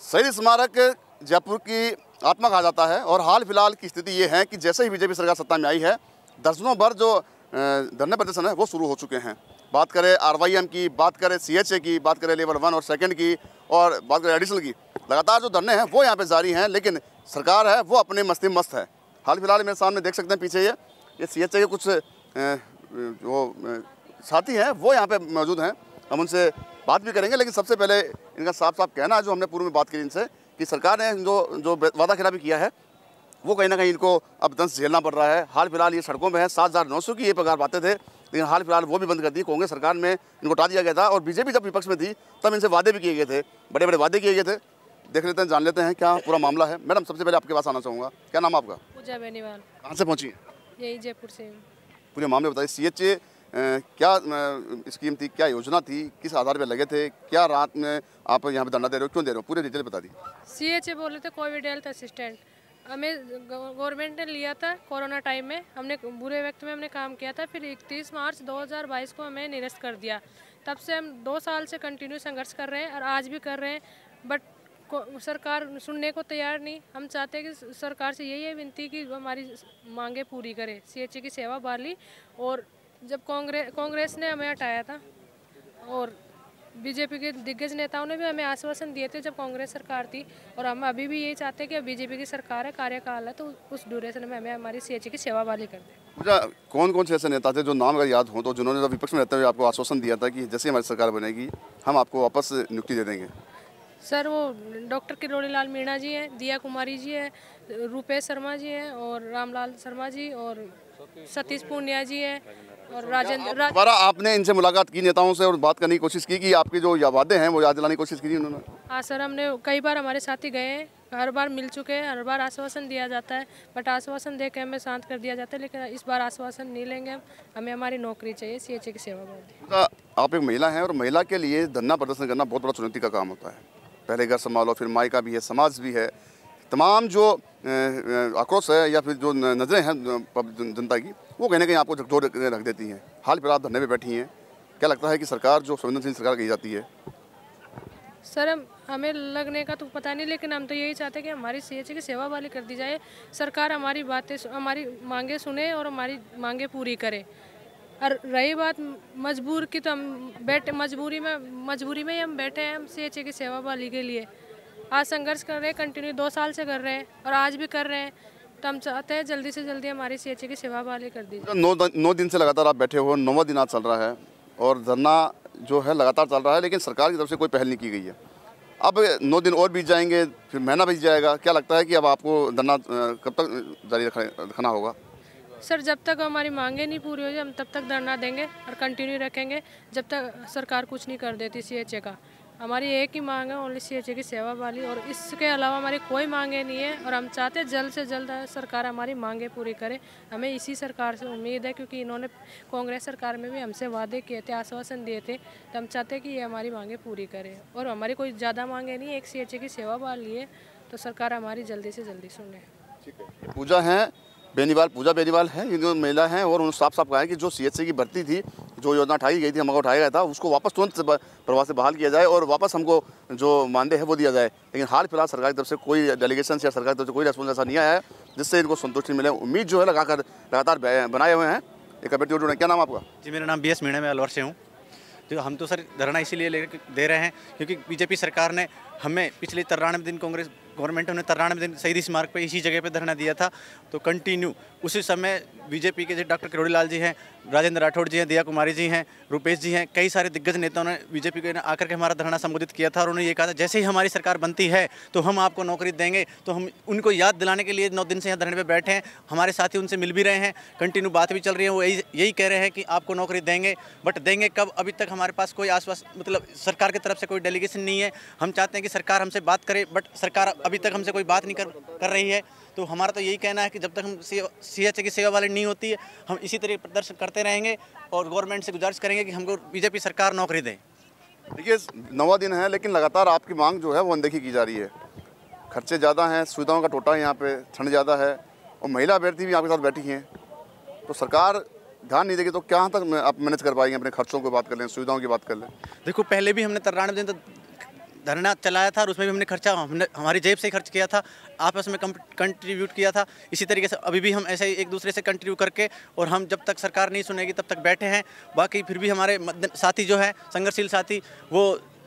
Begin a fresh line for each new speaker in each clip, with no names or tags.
शहीद स्मारक जयपुर की आत्मा कहा जाता है और हाल फिलहाल की स्थिति ये है कि जैसे ही बीजेपी सरकार सत्ता में आई है, दर्जनों भर जो धरने प्रदर्शन है वो शुरू हो चुके हैं। बात करें RYM की, बात करें CHA की, बात करें लेवल 1 और 2 की, और बात करें एडिशनल की, लगातार जो धरने हैं वो यहाँ पे जारी हैं। लेकिन सरकार है वो अपने मस्ती में मस्त है। हाल फिलहाल मेरे सामने देख सकते हैं पीछे ये CHA के कुछ जो साथी हैं वो यहाँ पे मौजूद हैं। हम उनसे बात भी करेंगे, लेकिन सबसे पहले इनका साफ साफ कहना है, जो हमने पूर्व में बात की इनसे, कि सरकार ने जो वादा खिलाफी किया है वो कहीं ना कहीं इनको अब दंश झेलना पड़ रहा है। हाल फिलहाल ये सड़कों में है। 7,900 की ये पगार पाते थे, लेकिन हाल फिलहाल वो भी बंद कर दी। कांग्रेस सरकार में इनको हटा दिया गया था और बीजेपी जब विपक्ष में थी तब इनसे वादे भी किए गए थे, बड़े बड़े वादे किए गए थे। देख लेते हैं, जान लेते हैं क्या पूरा मामला है। मैडम, सबसे पहले आपके पास आना चाहूँगा, क्या नाम आपका?
पूजा बेनीवाल।
कहाँ से पहुँची?
यही जयपुर से।
पूरे मामले बताइए। CHA क्या स्कीम थी, क्या योजना थी, किस आधार पर लगे थे, क्या रात में आप यहाँ पे धरना दे रहे हो, क्यों दे रहे हो, पूरे डिटेल बता दी।
CHA बोले थे कोविड हेल्थ असिस्टेंट, हमें गवर्नमेंट ने लिया था कोरोना टाइम में, हमने बुरे वक्त में हमने काम किया था। फिर 31 मार्च 2022 को हमें निरस्त कर दिया। तब से हम 2 साल से कंटिन्यू संघर्ष कर रहे हैं और आज भी कर रहे हैं, बट सरकार सुनने को तैयार नहीं। हम चाहते हैं कि सरकार से यही है विनती कि हमारी मांगे पूरी करे, CHA की सेवा बहाली। और जब कांग्रेस ने हमें हटाया था और बीजेपी के दिग्गज नेताओं ने भी हमें आश्वासन दिए थे जब कांग्रेस सरकार थी, और हम अभी भी यही चाहते हैं कि अब बीजेपी की सरकार है, कार्यकाल है, तो उस ड्यूरेशन में हमें हमारी CHA की सेवा बहाली कर दें।
कौन कौन से ऐसे नेता थे जो नाम अगर याद हो तो, जिन्होंने विपक्ष में रहते हुए आपको आश्वासन दिया था कि जैसे हमारी सरकार बनेगी हम आपको वापस नियुक्ति दे देंगे?
सर, वो डॉक्टर किरोड़ी लाल मीणा जी हैं, दिया कुमारी जी हैं, रूपेश शर्मा जी हैं, और रामलाल शर्मा जी, और सतीश पूनिया जी हैं, और राजेंद्र।
आपने इनसे मुलाकात की नेताओं से और बात करने की कोशिश की कि आपके जो वादे हैं वो याद दिलाने की कोशिश की उन्होंने?
हाँ सर, हमने कई बार, हमारे साथी गए हैं, हर बार मिल चुके हैं, हर बार आश्वासन दिया जाता है, बट आश्वासन दे के हमें शांत कर दिया जाता है। लेकिन इस बार आश्वासन नहीं लेंगे हमें हमारी नौकरी चाहिए, CHA की सेवा बहाली।
आप एक महिला हैं और महिला के लिए धरना प्रदर्शन करना बहुत बड़ा चुनौती का काम होता है। पहले घर संभालो, फिर मायका भी है, समाज भी है, तमाम जो आक्रोश है या फिर जो नज़रें हैं जनता की, वो कहीं ना कहीं आपको झकझोर रख देती हैं। हाल फिलहाल धरने पे बैठी हैं, क्या लगता है कि सरकार जो संवेदनशील सरकार कही जाती है?
सर, हमें लगने का तो पता नहीं, लेकिन हम तो यही चाहते हैं कि हमारी CHA की सेवा बहाली कर दी जाए। सरकार हमारी बातें, हमारी मांगे सुने और हमारी मांगे पूरी करे। और रही बात मजबूर की, तो हम बैठे मजबूरी में ही हम बैठे हैं, हम CHA की सेवा बहाली के लिए आज संघर्ष कर रहे हैं, कंटिन्यू 2 साल से कर रहे हैं और आज भी कर रहे हैं। तो हम चाहते हैं जल्दी से जल्दी हमारी CHA की सेवा बहाली कर दी जाए।
9 दिन से लगातार आप बैठे हो, 9वां दिन आज चल रहा है और धरना जो है लगातार चल रहा है, लेकिन सरकार की तरफ से कोई पहल नहीं की गई है। अब 9 दिन और बीत जाएंगे, फिर महीना बीत जाएगा, क्या लगता है कि अब आपको धरना कब तक जारी रखना होगा?
सर, जब तक हमारी मांगे नहीं पूरी हो जाए हम तब तक धरना देंगे और कंटिन्यू रखेंगे, जब तक सरकार कुछ नहीं कर देती CHA का। हमारी एक ही मांग है, ओनली CHA की सेवा वाली, और इसके अलावा हमारी कोई मांगे नहीं है। और हम चाहते हैं जल्द से जल्द सरकार हमारी मांगे पूरी करे। हमें इसी सरकार से उम्मीद है, क्योंकि इन्होंने कांग्रेस सरकार में भी हमसे वादे किए थे, आश्वासन दिए थे, तो हम चाहते हैं कि ये हमारी मांगे पूरी करे। और हमारी कोई ज़्यादा मांगे नहीं है, एक CHA की सेवा वाली है, तो सरकार हमारी जल्दी से जल्दी सुने।
ठीक है। पूजा बेनीवाल है, ये जो महिला हैं, और उन्होंने साफ साफ कहा है कि जो CHA की भर्ती थी, जो योजना उठाई गई थी, हमको उठाया गया था, उसको वापस तुरंत प्रभाव से बहाल किया जाए और वापस हमको जो मानदेय है वो दिया जाए। लेकिन हाल फिलहाल सरकार की तरफ से कोई डेलीगेशन या सरकार की तरफ से कोई रेस्पॉन्स ऐसा नहीं आया है जिससे इनको संतुष्टि मिले। उम्मीद जो है लगातार बनाए हुए हैं। एक अभ्यर्थी और जुड़े। क्या नाम आपका?
जी, मेरा नाम BS मीणा, मैं अलवर से हूँ। तो हम तो सर धरना इसीलिए दे रहे हैं क्योंकि बीजेपी सरकार ने हमें पिछले 93 दिन, कांग्रेस गवर्नमेंट ने 93 दिन शहीद स्मारक पे इसी जगह पे धरना दिया था। तो कंटिन्यू उसी समय बीजेपी के जो डॉक्टर किरोड़ी लाल जी हैं, राजेंद्र राठौड़ जी हैं, दिया कुमारी जी हैं, रूपेश जी हैं, कई सारे दिग्गज नेताओं ने बीजेपी के आकर के हमारा धरना संबोधित किया था और उन्होंने ये कहा था जैसे ही हमारी सरकार बनती है तो हम आपको नौकरी देंगे। तो हम उनको याद दिलाने के लिए 9 दिन से यहाँ धरने पर बैठे हैं। हमारे साथी उनसे मिल भी रहे हैं, कंटिन्यू बात भी चल रही है, वो यही कह रहे हैं कि आपको नौकरी देंगे, बट देंगे कब? अभी तक हमारे पास कोई आश्वासन, मतलब सरकार की तरफ से कोई डेलीगेशन नहीं है। हम चाहते हैं कि सरकार हमसे बात करे, बट सरकार अभी तक हमसे कोई बात नहीं कर रही है। तो हमारा तो यही कहना है कि जब तक हम CHA की सेवा वाली नहीं होती है, हम इसी तरह प्रदर्शन करते रहेंगे और गवर्नमेंट से गुजारिश करेंगे कि हमको बीजेपी सरकार नौकरी दे।
देखिए, 9वां दिन है लेकिन लगातार आपकी मांग जो है वो अनदेखी की जा रही है। खर्चे ज़्यादा हैं, सुविधाओं का टोटा है, यहाँ पे ठंड ज़्यादा है और महिला अभ्यर्थी भी आपके साथ बैठी हैं। तो सरकार ध्यान नहीं देगी तो कहाँ तक आप मैनेज कर पाएंगे? अपने खर्चों की बात कर लें, सुविधाओं की बात कर लें।
देखो, पहले भी हमने 93 दिन तो धरना चलाया था और उसमें भी हमने खर्चा हमारी जेब से ही खर्च किया था, आपस में कंट्रीब्यूट किया था। इसी तरीके से अभी भी हम ऐसे ही एक दूसरे से कंट्रीब्यूट करके, और हम जब तक सरकार नहीं सुनेगी तब तक बैठे हैं। बाकी फिर भी हमारे साथी जो है संघर्षशील साथी, वो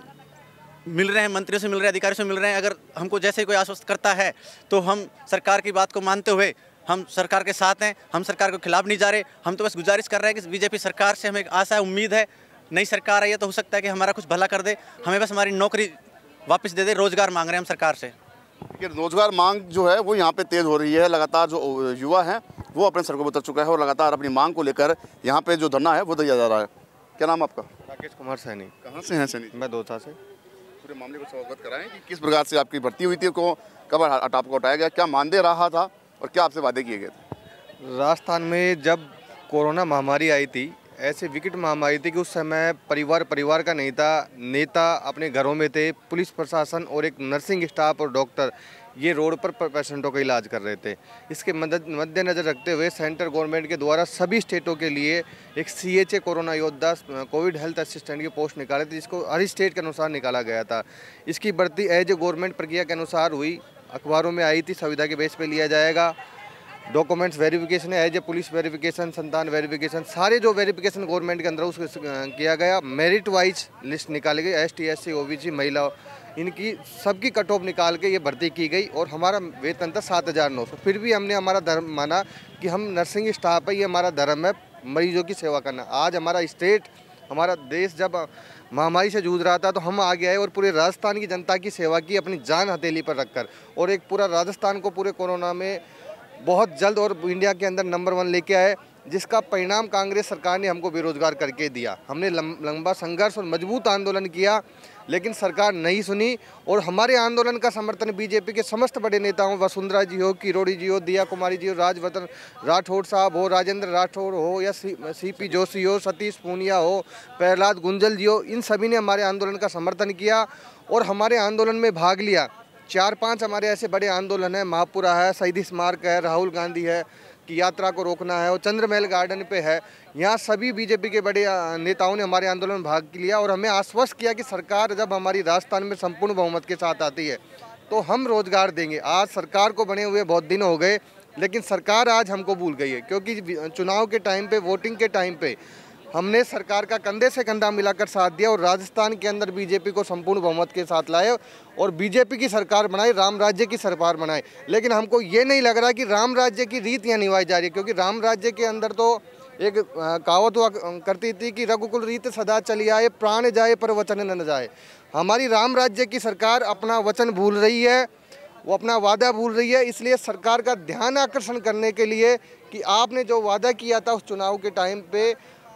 मिल रहे हैं, मंत्रियों से मिल रहे हैं, अधिकारियों से मिल रहे हैं। अगर हमको जैसे कोई आश्वस्त करता है तो हम सरकार की बात को मानते हुए हम सरकार के साथ हैं, हम सरकार के खिलाफ नहीं जा रहे। हम तो बस गुजारिश कर रहे हैं कि बीजेपी सरकार से हमें आशा है, उम्मीद है, नई सरकार आई है तो हो सकता है कि हमारा कुछ भला कर दे, हमें बस हमारी नौकरी वापस दे दे। रोजगार मांग रहे हैं हम सरकार से।
रोजगार मांग जो है वो यहाँ पे तेज हो रही है। लगातार जो युवा हैं वो अपने सड़कों पर उतर चुका है और लगातार अपनी मांग को लेकर यहाँ पे जो धरना है वो दिया जा रहा है। क्या नाम आपका?
राकेश कुमार सैनी।
कहाँ से हैं सैनी?
मैं दौसा से।
पूरे मामले को अवगत कराएं कि किस प्रकार से आपकी भर्ती हुई थी, को कब आपको हटाया गया, क्या मानदेय रहा था और क्या आपसे वादे किए गए थे?
राजस्थान में जब कोरोना महामारी आई थी, ऐसे विकट महामारी थी कि उस समय परिवार का नहीं था, नेता अपने घरों में थे, पुलिस प्रशासन और एक नर्सिंग स्टाफ और डॉक्टर ये रोड पर पेशेंटों का इलाज कर रहे थे। इसके मद्देनज़र रखते हुए सेंट्रल गवर्नमेंट के द्वारा सभी स्टेटों के लिए एक CHA कोरोना योद्धा कोविड हेल्थ असिस्टेंट की पोस्ट निकाले थे, जिसको हर स्टेट के अनुसार निकाला गया था। इसकी भर्ती एज ए गवर्नमेंट प्रक्रिया के अनुसार हुई, अखबारों में आई थी, संविदा के बेस पे लिया जाएगा। डॉक्यूमेंट्स वेरिफिकेशन है, एज ए पुलिस वेरिफिकेशन, संतान वेरिफिकेशन, सारे जो वेरिफिकेशन गवर्नमेंट के अंदर उसको किया गया। मेरिट वाइज लिस्ट निकाली गई, ST SC OBC महिला, इनकी सबकी कट ऑफ निकाल के ये भर्ती की गई और हमारा वेतन था 7,900। फिर भी हमने हमारा धर्म माना कि हम नर्सिंग स्टाफ है, ये हमारा धर्म है मरीजों की सेवा करना। आज हमारा स्टेट, हमारा देश जब महामारी से जूझ रहा था तो हम आगे आए और पूरे राजस्थान की जनता की सेवा की, अपनी जान हथेली पर रखकर, और एक पूरा राजस्थान को पूरे कोरोना में बहुत जल्द और इंडिया के अंदर नंबर 1 लेके आए, जिसका परिणाम कांग्रेस सरकार ने हमको बेरोजगार करके दिया। हमने लंबा संघर्ष और मजबूत आंदोलन किया, लेकिन सरकार नहीं सुनी और हमारे आंदोलन का समर्थन बीजेपी के समस्त बड़े नेताओं, वसुंधरा जी हो, किरोड़ी जी हो, दिया कुमारी जी हो, राजवतन राठौड़ साहब हो, राजेंद्र राठौड़ हो, या CP जोशी हो, सतीश पूनिया हो, प्रहलाद गुंजल जी हो, इन सभी ने हमारे आंदोलन का समर्थन किया और हमारे आंदोलन में भाग लिया। 4-5 हमारे ऐसे बड़े आंदोलन हैं, महापुरा है, शहीद स्मारक है, राहुल गांधी है की यात्रा को रोकना है, और चंद्रमहल गार्डन पे है। यहाँ सभी बीजेपी के बड़े नेताओं ने हमारे आंदोलन में भाग लिया और हमें आश्वस्त किया कि सरकार जब हमारी राजस्थान में संपूर्ण बहुमत के साथ आती है तो हम रोजगार देंगे। आज सरकार को बने हुए बहुत दिन हो गए, लेकिन सरकार आज हमको भूल गई है, क्योंकि चुनाव के टाइम पे, वोटिंग के टाइम पे हमने सरकार का कंधे से कंधा मिलाकर साथ दिया और राजस्थान के अंदर बीजेपी को संपूर्ण बहुमत के साथ लाए और बीजेपी की सरकार बनाई, राम राज्य की सरकार बनाई। लेकिन हमको ये नहीं लग रहा कि राम राज्य की रीत यहाँ निभाई जा रही है, क्योंकि राम राज्य के अंदर तो एक कहावत हुआ करती थी कि रघुकुल रीत सदा चली आए, प्राण जाए पर वचन न जाए। हमारी राम राज्य की सरकार अपना वचन भूल रही है, वो अपना वादा भूल रही है। इसलिए सरकार का ध्यान आकर्षण करने के लिए कि आपने जो वादा किया था उस चुनाव के टाइम पे,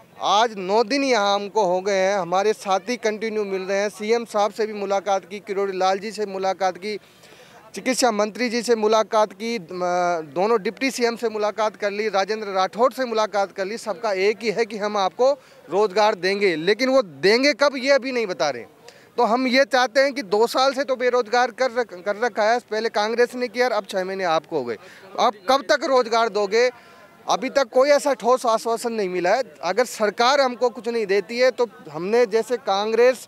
आज 9 दिन यहाँ हमको हो गए हैं, हमारे साथी कंटिन्यू मिल रहे हैं। CM साहब से भी मुलाकात की, किरोड़ी लाल जी से मुलाकात की, चिकित्सा मंत्री जी से मुलाकात की, दोनों डिप्टी CM से मुलाकात कर ली, राजेंद्र राठौड़ से मुलाकात कर ली। सबका एक ही है कि हम आपको रोजगार देंगे, लेकिन वो देंगे कब ये अभी नहीं बता रहे। तो हम ये चाहते हैं कि 2 साल से तो बेरोजगार कर रखा है, पहले कांग्रेस ने किया, अब 6 महीने आपको हो गए। आप कब तक रोजगार दोगे? अभी तक कोई ऐसा ठोस आश्वासन नहीं मिला है। अगर सरकार हमको कुछ नहीं देती है तो हमने, जैसे कांग्रेस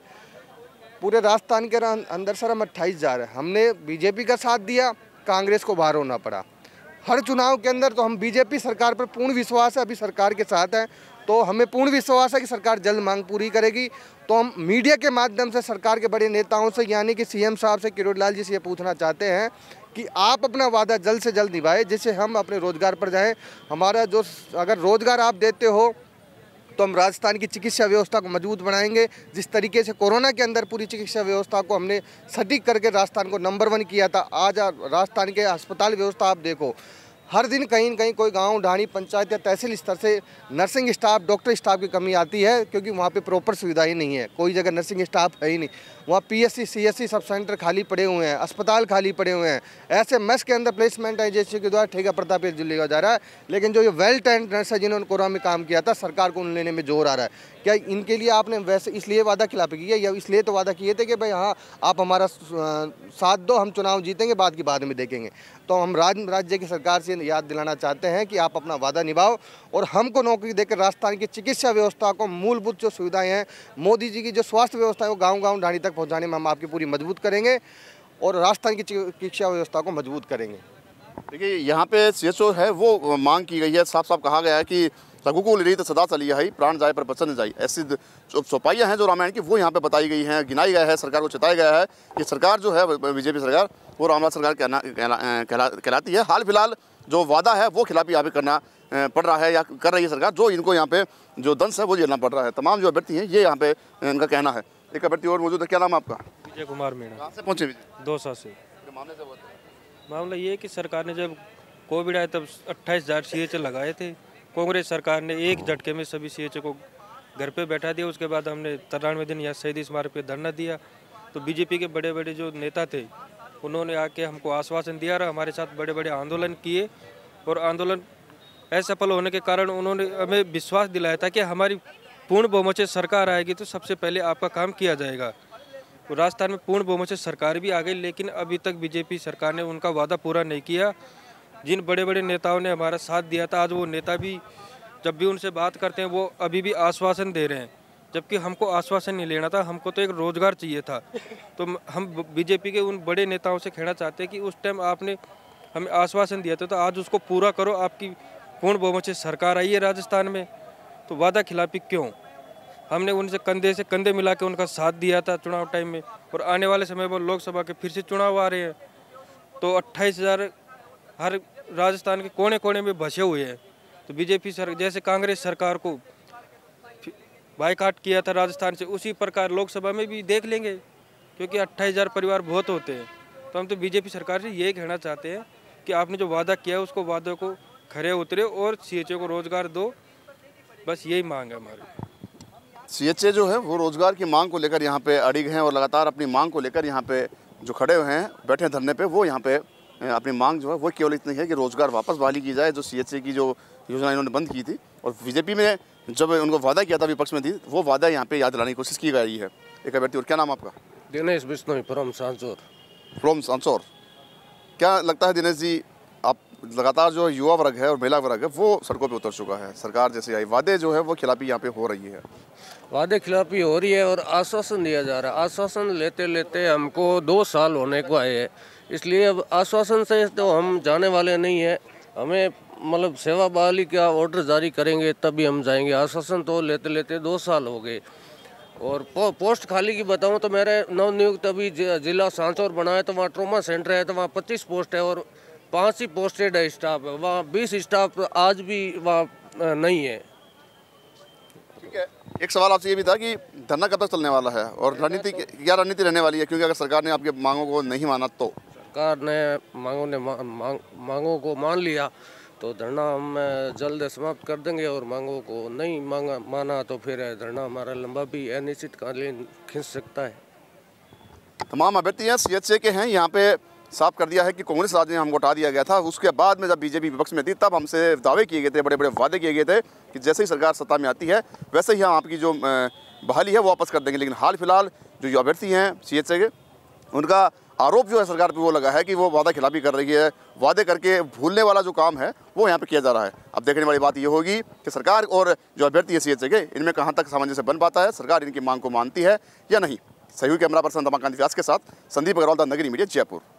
पूरे राजस्थान के अंदर सर हम 28 जा रहे हैं, हमने बीजेपी का साथ दिया, कांग्रेस को बाहर होना पड़ा। हर चुनाव के अंदर तो हम बीजेपी सरकार पर पूर्ण विश्वास है, अभी सरकार के साथ हैं, तो हमें पूर्ण विश्वास है कि सरकार जल्द मांग पूरी करेगी। तो हम मीडिया के माध्यम से सरकार के बड़े नेताओं से, यानी कि CM साहब से, किरोड़ी लाल जी से ये पूछना चाहते हैं कि आप अपना वादा जल्द से जल्द निभाएं, जिससे हम अपने रोजगार पर जाएं। हमारा जो, अगर रोजगार आप देते हो तो हम राजस्थान की चिकित्सा व्यवस्था को मजबूत बनाएंगे। जिस तरीके से कोरोना के अंदर पूरी चिकित्सा व्यवस्था को हमने सटीक करके राजस्थान को नंबर 1 किया था, आज राजस्थान के अस्पताल व्यवस्था आप देखो, हर दिन कहीं न कहीं कोई गांव, ढाणी, पंचायत या तहसील स्तर से नर्सिंग स्टाफ, डॉक्टर स्टाफ की कमी आती है, क्योंकि वहाँ पे प्रॉपर सुविधा ही नहीं है। कोई जगह नर्सिंग स्टाफ है ही नहीं, वहाँ PSC CSC सब सेंटर खाली पड़े हुए हैं, अस्पताल खाली पड़े हुए हैं। ऐसे मेस के अंदर प्लेसमेंट एजेंसी के द्वारा ठेका प्रताप लिया जा रहा है, लेकिन जो ये वेल ट्रेंड नर्स है जिन्होंने कोरोना में काम किया था, सरकार को उन लेने में जोर आ रहा है। क्या इनके लिए आपने वैसे इसलिए वादा खिलाफी की है, या इसलिए तो वादा किए थे कि भाई हाँ आप हमारा साथ दो, हम चुनाव जीतेंगे, बाद की बाद में देखेंगे। तो हम राज्य की सरकार से याद दिलाना चाहते हैं कि आप अपना वादा निभाओ और हमको नौकरी देकर राजस्थान की चिकित्सा व्यवस्था को, मूलभूत जो सुविधाएं हैं, मोदी जी की जो स्वास्थ्य व्यवस्था है वो गाँव-गाँव ढाणी तक पहुँचाने में हम आपकी पूरी मजबूत करेंगे और राजस्थान की चिकित्सा व्यवस्था को मजबूत करेंगे।
देखिए यहाँ पे CHO है वो मांग की गई है, साफ साफ कहा गया है कि रघुकुल रीत सदा चली है, प्राण जाए पर बचन जाए। ऐसी चौपाइयाँ हैं जो रामायण की वो यहाँ पे बताई गई हैं, गिनाई गया है, सरकार को चिताया गया है कि सरकार जो है बीजेपी सरकार वो रामराज सरकार कहलाती है। हाल फिलहाल जो वादा है वो खिलाफी यहाँ पे करना पड़ रहा है या कर रही है सरकार, जो इनको यहाँ पे जो दंश है वो झेलना पड़ रहा है। तमाम जो अभ्यर्थी हैं ये यहाँ पे इनका कहना है। एक अभ्यर्थी और मौजूद है, क्या नाम है आपका?
विजय कुमार मीणा।
कहाँ से पहुँचे?
दौसा से। मामला ये है कि सरकार ने जब कोविड आया तब 28,000 CHO लगाए थे। कांग्रेस सरकार ने एक झटके में सभी CHO को घर पे बैठा दिया। उसके बाद हमने 93 दिन यहाँ शहीद स्मारक पे धरना दिया। तो बीजेपी के बड़े बड़े जो नेता थे उन्होंने आके हमको आश्वासन दिया और हमारे साथ बड़े बड़े आंदोलन किए और आंदोलन असफल होने के कारण उन्होंने हमें विश्वास दिलाया था कि हमारी पूर्ण बहुमत से सरकार आएगी तो सबसे पहले आपका काम किया जाएगा। तो राजस्थान में पूर्ण बहुमत से सरकार भी आ गई, लेकिन अभी तक बीजेपी सरकार ने उनका वादा पूरा नहीं किया। जिन बड़े बड़े नेताओं ने हमारा साथ दिया था, आज वो नेता भी जब भी उनसे बात करते हैं वो अभी भी आश्वासन दे रहे हैं, जबकि हमको आश्वासन नहीं लेना था, हमको तो एक रोज़गार चाहिए था। तो हम बीजेपी के उन बड़े नेताओं से कहना चाहते हैं कि उस टाइम आपने हमें आश्वासन दिया था तो आज उसको पूरा करो। आपकी पूर्ण बहुमत से सरकार आई है राजस्थान में, तो वादा खिलाफी क्यों? हमने उनसे कंधे से कंधे मिला के उनका साथ दिया था चुनाव टाइम में, और आने वाले समय में लोकसभा के फिर से चुनाव आ रहे हैं तो 28,000 हर राजस्थान के कोने कोने में बसे हुए हैं। तो बीजेपी जैसे कांग्रेस सरकार को बायकॉट किया था राजस्थान से, उसी प्रकार लोकसभा में भी देख लेंगे, क्योंकि 28,000 परिवार बहुत होते हैं। तो हम तो बीजेपी सरकार से ये कहना चाहते हैं कि आपने जो वादा किया उसको वादे को खरे उतरे और CHO को रोजगार दो, बस यही मांग है हमारी।
CHO जो है वो रोजगार की मांग को लेकर यहाँ पे अड़िग हैं और लगातार अपनी मांग को लेकर यहाँ पे जो खड़े हुए हैं, बैठे धरने पे, वो यहाँ पे अपनी मांग जो है वो केवल इतनी है कि रोजगार वापस बहाली की जाए। जो CHO की जो योजना इन्होंने बंद की थी और बीजेपी में जब उनको वादा किया था विपक्ष में थी, वो वादा यहाँ पे याद दिलाने की कोशिश की गई है। एक अभ्यर्थी और, क्या नाम आपका?
दिनेश बिश्नोई फ्रॉम सांचौर।
फ्रॉम सांचौर। क्या लगता है दिनेश जी, आप लगातार जो युवा वर्ग है और महिला वर्ग है वो सड़कों पे उतर चुका है, सरकार जैसे आई, वादे जो है वो खिलाफी यहाँ पे हो रही है,
वादे खिलाफी हो रही है और आश्वासन दिया जा रहा है। आश्वासन लेते लेते हमको 2 साल होने को आए हैं, इसलिए अब आश्वासन से तो हम जाने वाले नहीं है। हमें मतलब सेवा बहाली का ऑर्डर जारी करेंगे तभी हम जाएंगे। आश्वासन तो लेते लेते 2 साल हो गए। और पोस्ट खाली की बताऊं तो मेरे नवनियुक्त अभी जिला सांचौर बना है तो वहाँ ट्रॉमा सेंटर है, तो वहाँ 25 पोस्ट है और 5 ही पोस्टेड है स्टाफ है, वहाँ 20 स्टाफ आज भी वहाँ नहीं है।
ठीक है, एक सवाल आपसे ये भी था कि धरना कब तक चलने वाला है और रणनीति क्या रणनीति रहने वाली है, क्योंकि अगर सरकार ने आपकी मांगों को नहीं माना तो?
सरकार ने मांगों को मान लिया तो धरना हम जल्द समाप्त कर देंगे, और मांगों को नहीं माना तो फिर धरना हमारा लंबा भी अनिश्चितकालीन खिंच सकता है।
तमाम अभ्यर्थी हैं CHO के हैं, यहाँ पे साफ कर दिया है कि कांग्रेस राज में हमको हटा दिया गया था। उसके बाद में जब बीजेपी विपक्ष में थी तब हमसे दावे किए गए थे, बड़े बड़े वादे किए गए थे कि जैसे ही सरकार सत्ता में आती है वैसे ही हम आपकी जो बहाली है वो वापस कर देंगे। लेकिन हाल फिलहाल जो अभ्यर्थी हैं CHO के, उनका आरोप जो है सरकार पे वो लगा है कि वो वादा खिलाफी कर रही है, वादे करके भूलने वाला जो काम है वो यहाँ पे किया जा रहा है। अब देखने वाली बात ये होगी कि सरकार और जो अभ्यर्थी है CHO के, इनमें कहाँ तक सामंजस्य बन पाता है, सरकार इनकी मांग को मानती है या नहीं। सहयोगी कैमरा पर्सन रमाकांत व्यास के साथ संदीप अग्रवाल, द नगरी मीडिया, जयपुर।